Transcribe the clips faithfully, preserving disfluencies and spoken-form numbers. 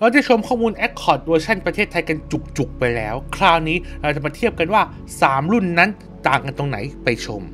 เราได้ชมข้อมูล Accord เวอร์ชันประเทศไทยกันจุกๆไปแล้วคราวนี้เราจะมาเทียบกันว่าสามรุ่นนั้นต่างกันตรงไหนไปชม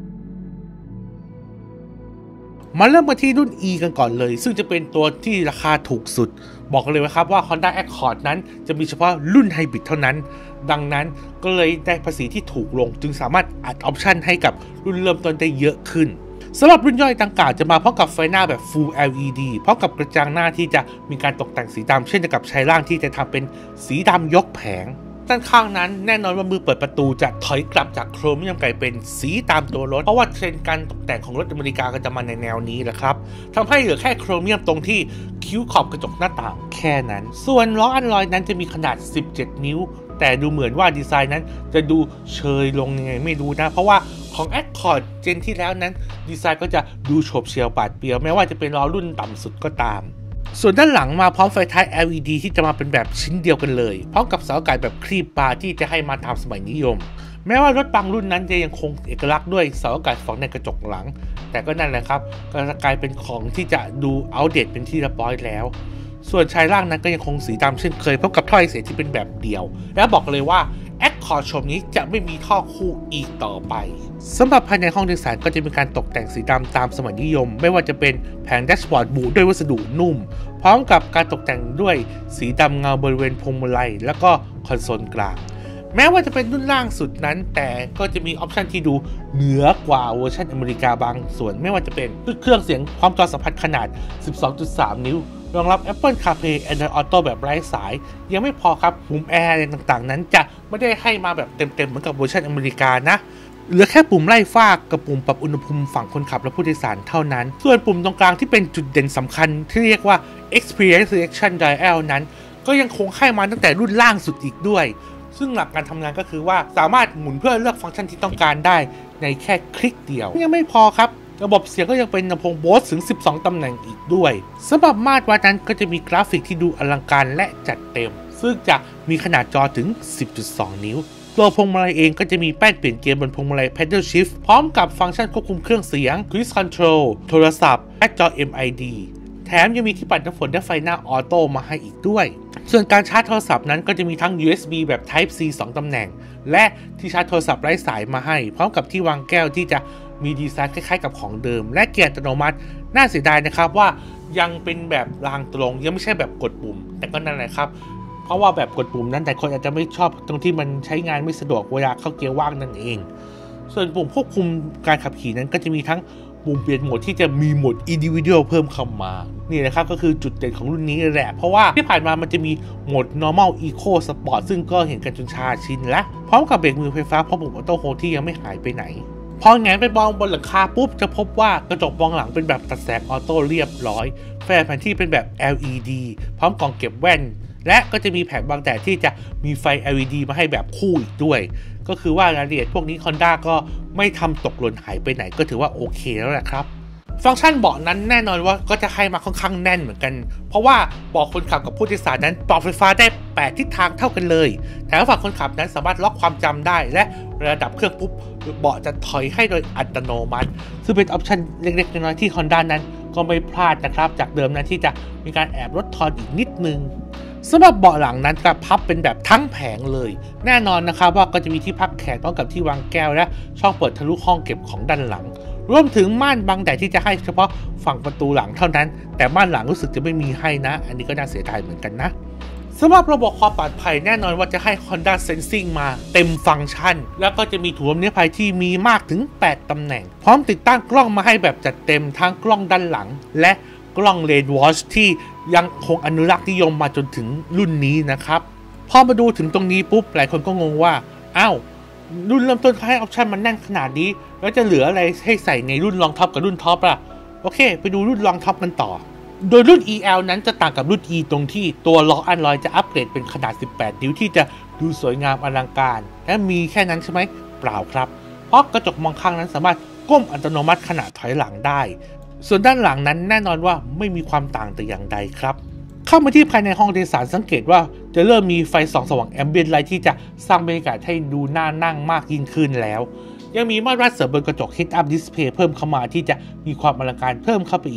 มาเริ่มกันที่รุ่น E กันก่อนเลยซึ่งจะเป็นตัวที่ราคาถูกสุดบอกเลยนะครับว่า Honda Accord นั้นจะมีเฉพาะรุ่นไฮบริดเท่านั้นดังนั้นก็เลยได้ภาษีที่ถูกลงจึงสามารถอัดออปชันให้กับรุ่นเริ่มต้นได้เยอะขึ้นสำหรับรุ่นย่อยดังกล่าวจะมาพร้อมกับไฟหน้าแบบ Full แอล อี ดี พร้อมกับกระจังหน้าที่จะมีการตกแต่งสีดำเช่นเดียวกับชายล่างที่จะทำเป็นสีดำยกแผงด้านข้างนั้นแน่นอนว่ามือเปิดประตูจะถอยกลับจากโครเมียมกลายเป็นสีตามตัวรถเพราะว่าเทรนด์การตกแต่งของรถอเมริกาก็จะมาในแนวนี้แหละครับทำให้เหลือแค่โครเมียมตรงที่คิ้วขอบกระจกหน้าต่างแค่นั้นส่วนล้ออัลลอยนั้นจะมีขนาดสิบเจ็ดนิ้วแต่ดูเหมือนว่าดีไซน์นั้นจะดูเชยลงยังไงไม่รู้นะเพราะว่าของ Accord เจนที่แล้วนั้นดีไซน์ก็จะดูโฉบเฉี่ยวปาดเปรียวแม้ว่าจะเป็นล้อรุ่นต่ำสุดก็ตามส่วนด้านหลังมาพร้อมไฟท้าย แอล อี ดี ที่จะมาเป็นแบบชิ้นเดียวกันเลยพร้อมกับเสาอากาศแบบครีบปลาที่จะให้มาตามสมัยนิยมแม้ว่ารถบางรุ่นนั้นจะยังคงเอกลักษณ์ด้วยเสาอากาศฝังในกระจกหลังแต่ก็นั่นแหละครับก็จะกลายเป็นของที่จะดูอัปเดตเป็นที่เรียบร้อยแล้วส่วนชายล่างนั้นก็ยังคงสีดำเช่นเคยพบกับท่อไอเสียที่เป็นแบบเดียวและบอกเลยว่าAccord ชมนี้จะไม่มีท่อคู่อีกต่อไปสำหรับภายในห้องโดยสารก็จะมีการตกแต่งสีดำตามสมัยนิยมไม่ว่าจะเป็นแผงแดชบอร์ดบุด้วยวัสดุนุ่มพร้อมกับการตกแต่งด้วยสีดำเงาบริเวณพวงมาลัยแล้วก็คอนโซลกลางแม้ว่าจะเป็นรุ่นล่างสุดนั้นแต่ก็จะมีออปชันที่ดูเหนือกว่าเวอร์ชันอเมริกาบางส่วนไม่ว่าจะเป็นเครื่องเสียงพร้อมจอสัมผัสขนาด สิบสองจุดสาม นิ้วรองรับ Apple CarPlay Android Auto แบบไร้สายยังไม่พอครับปุ่มแอร์อะไรต่างๆนั้นจะไม่ได้ให้มาแบบเต็มๆเหมือนกับเวอร์ชันอเมริกานะเหลือแค่ปุ่มไล่ฟ้ากับปุ่มปรับอุณหภูมิฝั่งคนขับและผู้โดยสารเท่านั้นส่วนปุ่มตรงกลางที่เป็นจุดเด่นสำคัญที่เรียกว่า Experience Selection Dial นั้นก็ยังคงให้มาตั้งแต่รุ่นล่างสุดอีกด้วยซึ่งหลักการทำงานก็คือว่าสามารถหมุนเพื่อเลือกฟังก์ชันที่ต้องการได้ในแค่คลิกเดียวยังไม่พอครับระบบเสียงก็ยังเป็นลำโพงโบสถึงสิบสองตำแหน่งอีกด้วยสำหรับมาตรวัดนั้นก็จะมีกราฟิกที่ดูอลังการและจัดเต็มซึ่งจะมีขนาดจอถึง สิบจุดสอง นิ้วตัวพวงมาลัยเองก็จะมีแป้นเปลี่ยนเกียร์บนพวงมาลัย Pedal Shift พร้อมกับฟังก์ชันควบคุมเครื่องเสียง Cruise Control โทรศัพท์และจอ เอ็ม ไอ ดี แถมยังมีที่ปัดน้ำฝนและไฟหน้าออโต้มาให้อีกด้วยส่วนการชาร์จโทรศัพท์นั้นก็จะมีทั้ง ยู เอส บี แบบ Type C สองตำแหน่งและที่ชาร์จโทรศัพท์ไร้สายมาให้พร้อมกับที่วางแก้วที่จะมีดีไซน์คล้ายๆกับของเดิมและเกียร์อัตโนมัติน่าเสียดายนะครับว่ายังเป็นแบบรางตรงยังไม่ใช่แบบกดปุ่มแต่ก็นั่นแหละครับเพราะว่าแบบกดปุ่มนั้นแต่คนอาจจะไม่ชอบตรงที่มันใช้งานไม่สะดวกเวลาเข้าเกียร์ว่างนั่นเองส่วนปุ่มควบคุมการขับขี่นั้นก็จะมีทั้งปุ่มเปลี่ยนโหมดที่จะมีโหมด Individual เพิ่มเข้ามานี่นะครับก็คือจุดเด่นของรุ่นนี้แหละเพราะว่าที่ผ่านมามันจะมีโหมด Normal Eco Sport ซึ่งก็เห็นกันจนชาชินและพร้อมกับเบรกมือไฟฟ้าพร้อมปุ่ม Auto Hold ที่ยังไม่หายไปไหนพอแงนไปมองบนหลังคาปุ๊บจะพบว่ากระจกมองหลังเป็นแบบตัดแสงออโต้เรียบร้อยแฟ้มแผนที่เป็นแบบ แอล อี ดี พร้อมกล่องเก็บแว่นและก็จะมีแผงบังแดดที่จะมีไฟ แอล อี ดี มาให้แบบคู่อีกด้วยก็คือว่ารายละเอียดพวกนี้ Honda ก็ไม่ทำตกหล่นหายไปไหนก็ถือว่าโอเคแล้วแหละครับฟังก์ชันเบาะนั้นแน่นอนว่าก็จะให้มาค่อนข้างแน่นเหมือนกันเพราะว่าเบาะคนขับกับผู้โดยสารนั้นปรับไฟฟ้าได้แปดทิศทางเท่ากันเลยแถมฝั่งคนขับนั้นสามารถล็อกความจำได้และระดับเครื่องปุ๊บเบาะจะถอยให้โดยอัตโนมัติซึ่งเป็นออปชันเล็กๆน้อยๆที่ Honda นั้นก็ไม่พลาดนะครับจากเดิมนั้นที่จะมีการแอบลดทอนอีกนิดนึงสำหรับเบาะหลังนั้นจะพับเป็นแบบทั้งแผงเลยแน่นอนนะครับว่าก็จะมีที่พักแขนพร้อมกับที่วางแก้วและช่องเปิดทะลุห้องเก็บของด้านหลังรวมถึงม่านบังแดดที่จะให้เฉพาะฝั่งประตูหลังเท่านั้นแต่ม่านหลังรู้สึกจะไม่มีให้นะอันนี้ก็น่าเสียดายเหมือนกันนะสำหรับระบบความปลอดภัยแน่นอนว่าจะให้ Honda Sensing มาเต็มฟังก์ชันแล้วก็จะมีถุงลมนิรภัยที่มีมากถึงแปดตำแหน่งพร้อมติดตั้งกล้องมาให้แบบจัดเต็มทั้งกล้องด้านหลังและกล้อง Lane Watch ที่ยังคงอนุรักษ์นิยมมาจนถึงรุ่นนี้นะครับพอมาดูถึงตรงนี้ปุ๊บหลายคนก็งงว่าอ้าวรุ่นเริ่มต้นให้ออปชันมันแน่นขนาดนี้แล้วจะเหลืออะไรให้ใส่ในรุ่นรองท็อปกับรุ่นท็อปล่ะโอเคไปดูรุ่นรองท็อปกันต่อโดยรุ่น อี แอล นั้นจะต่างกับรุ่น E ตรงที่ตัวล้ออัลลอยจะอัปเกรดเป็นขนาดสิบแปดนิ้วที่จะดูสวยงามอลังการและมีแค่นั้นใช่ไหมเปล่าครับเพราะกระจกมองข้างนั้นสามารถก้มอัตโนมัติขณะถอยหลังได้ส่วนด้านหลังนั้นแน่นอนว่าไม่มีความต่างแต่อย่างใดครับเข้ามาที่ภายในห้องโดยสารสังเกตว่าจะเริ่มมีไฟส่องสว่างแอมเบียนไลท์ที่จะสร้างบรรยากาศให้ดูน่านั่งมากยิ่งขึ้นแล้วยังมีมาตรวัดเสริมบนกระจก Head Up Display เพิ่มเข้ามาที่จะมีความอลังการเพิ่มเข้าไปอีก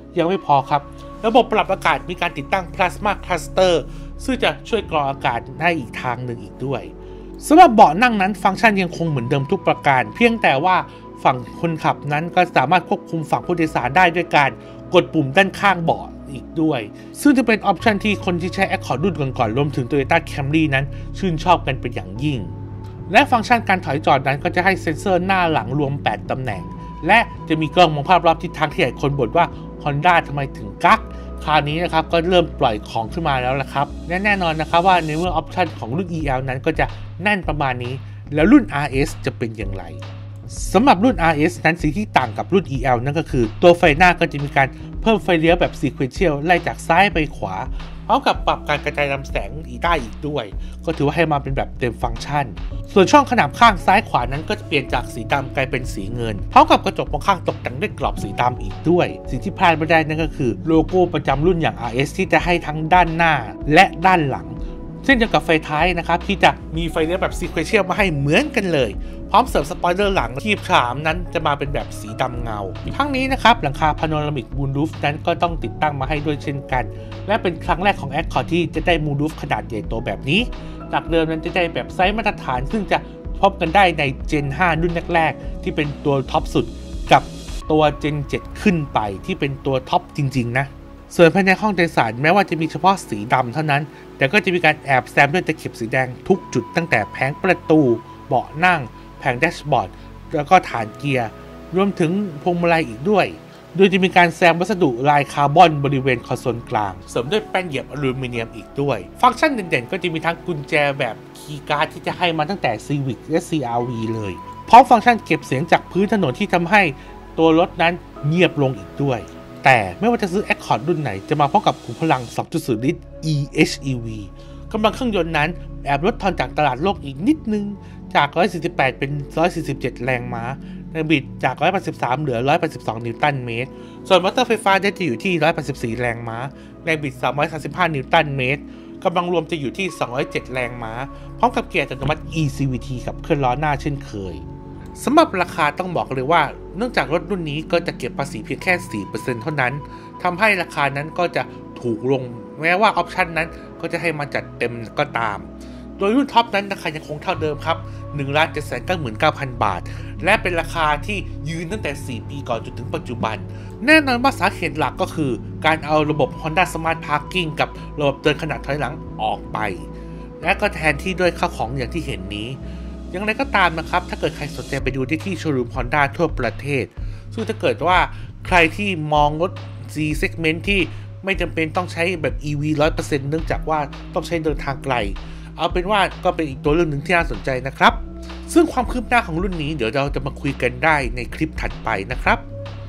ยังไม่พอครับระบบปรับอากาศมีการติดตั้ง Plasma Cluster ซึ่งจะช่วยกรองอากาศได้อีกทางหนึ่งอีกด้วยสำหรับเบาะนั่งนั้นฟังก์ชันยังคงเหมือนเดิมทุกประการเพียงแต่ว่าฝั่งคนขับนั้นก็สามารถควบคุมฝั่งผู้โดยสารได้ด้วยการกดปุ่มด้านข้างเบาะอีกด้วยซึ่งจะเป็นออปชันที่คนที่ใช้ Accord รุ่นก่อนๆรวมถึง Toyota Camry นั้นชื่นชอบกันเป็นอย่างยิ่งและฟังก์ชันการถอยจอดนั้นก็จะให้เซ็นเซอร์หน้าหลังรวมแปดตำแหน่งและจะมีกล้องมองภาพรอบทิศทางที่หลายคนบ่นว่า Honda ทำไมถึงกักคราวนี้นะครับก็เริ่มปล่อยของขึ้นมาแล้วละครับและแน่นอนนะครับว่าในเมื่อออปชันของรุ่น อี แอล นั้นก็จะแน่นประมาณนี้แล้วรุ่น อาร์ เอส จะเป็นอย่างไรสำหรับรุ่น อาร์ เอส นั้นสิ่งที่ต่างกับรุ่น อี แอล นั่นก็คือตัวไฟหน้าก็จะมีการเพิ่มไฟเลี้ยวแบบ Sequential ไล่จากซ้ายไปขวาพร้อมกับปรับการกระจายลำแสงอีกได้อีกด้วยก็ถือว่าให้มาเป็นแบบเต็มฟังก์ชันส่วนช่องขนาบข้างซ้ายขวานั้นก็จะเปลี่ยนจากสีดำกลายเป็นสีเงินพร้อมกับกระจกมองข้างตกแต่งด้วยกรอบสีดำอีกด้วยสิ่งที่พลาดไม่ได้นั่นก็คือโลโก้ประจำรุ่นอย่าง อาร์ เอส ที่จะให้ทั้งด้านหน้าและด้านหลังเช่นเดียวกับไฟท้ายนะครับที่จะมีไฟเลี้ยวแบบ Sequential มาให้เหมือนกันเลยพร้อมเสริมสปอยเลอร์หลังที่ฉามนั้นจะมาเป็นแบบสีดำเงาทั้งนี้นะครับหลังคาพาโนรามิกมูนรูฟนั้นก็ต้องติดตั้งมาให้ด้วยเช่นกันและเป็นครั้งแรกของ Accord ที่จะได้มูนรูฟขนาดใหญ่โตแบบนี้จากเดิมนั้นจะได้แบบไซส์มาตรฐานซึ่งจะพบกันได้ใน เจน ห้า รุ่นแรกๆที่เป็นตัวท็อปสุดกับตัว เจน เจ็ด ขึ้นไปที่เป็นตัวท็อปจริงๆนะส่วนภายในห้องโดยสารแม้ว่าจะมีเฉพาะสีดำเท่านั้นแต่ก็จะมีการแอบแซมด้วยตะเข็บสีแดงทุกจุดตั้งแต่แผงประตูเบาะนั่งแผงแดชบอร์ดแล้วก็ฐานเกียร์รวมถึงพวงมาลัยอีกด้วยโดยจะมีการแซมวัสดุลายคาร์บอนบริเวณคอนโซลกลางเสริมด้วยแป้นเหยียบอลูมิเนียมอีกด้วยฟังก์ชันเด่นๆก็จะมีทั้งกุญแจแบบคีย์การ์ดที่จะให้มาตั้งแต่ Civic และ ซี อาร์ วี เลยพร้อมฟังก์ชันเก็บเสียงจากพื้นถนนที่ทำให้ตัวรถนั้นเงียบลงอีกด้วยแต่ไม่ว่าจะซื้อ Accord รุ่นไหนจะมาพร้อมกับขุมพลัง สองจุดศูนย์ ลิตร อี เอช อี วี กำลังเครื่องยนต์นั้นแอบลดทอนจากตลาดโลกอีกนิดนึงจากหนึ่งร้อยสี่สิบแปดเป็นหนึ่งร้อยสี่สิบเจ็ดแรงม้าแรงบิดจากหนึ่งร้อยแปดสิบสามเหลือหนึ่งร้อยแปดสิบสองนิวตันเมตรส่วนมอเตอร์ไฟฟ้าจะอยู่ที่หนึ่งร้อยแปดสิบสี่แรงม้าแรงบิดสามร้อยสามสิบห้านิวตันเมตรกำลังรวมจะอยู่ที่สองร้อยเจ็ดแรงม้าพร้อมกับเกียร์อัตโนมัติ อี ซี วี ที กับเครื่องล้อหน้าเช่นเคยสำหรับราคาต้องบอกเลยว่าเนื่องจากรถรุ่นนี้ก็จะเก็บภาษีเพียงแค่ สี่เปอร์เซ็นต์ เท่านั้นทำให้ราคานั้นก็จะถูกลงแม้ว่าออปชันนั้นก็จะให้มาจัดเต็มก็ตามโดยรุ่นท็อปนั้นราคายังคงเท่าเดิมครับ หนึ่งล้านเจ็ดแสนเก้าหมื่นเก้าพัน บาทและเป็นราคาที่ยืนตั้งแต่สี่ปีก่อนจนถึงปัจจุบันแน่นอนว่าสาเหตุหลักก็คือการเอาระบบ Honda Smart Parking กับระบบเตือนขณะถอยหลังออกไปและก็แทนที่ด้วยข้าวของอย่างที่เห็นนี้อย่างไรก็ตามนะครับถ้าเกิดใครสนใจไปดูได้ที่โชว์รูม Honda ทั่วประเทศซึ่งถ้าเกิดว่าใครที่มองรถ C segment ที่ไม่จำเป็นต้องใช้แบบ อี วี ร้อยเปอร์เซ็นต์ เนื่องจากว่าต้องใช้เดินทางไกลเอาเป็นว่าก็เป็นอีกตัวเรื่องหนึ่งที่น่าสนใจนะครับซึ่งความคืบหน้าของรุ่นนี้เดี๋ยวเราจะมาคุยกันได้ในคลิปถัดไปนะครับ